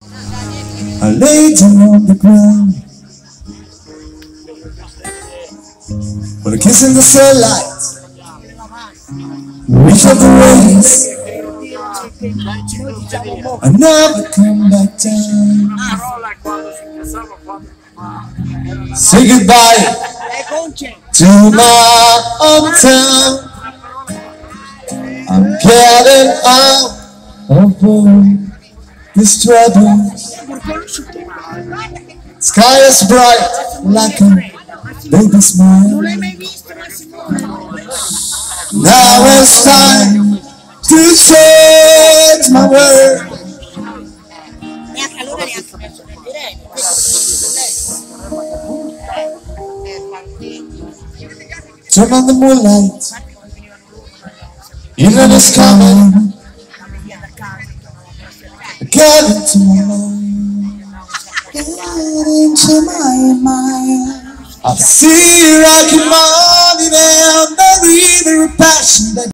I lay down on the ground with a kiss in the sunlight, reach of the waves. I never come back down. Say goodbye to my hometown. I'm getting out of all these troubles. Sky is bright like a baby smile. Now it's time to change my world. Turn on the moonlight. Evening is coming. Get into my mind. Get into my mind. I see you rocking money down the river of passion that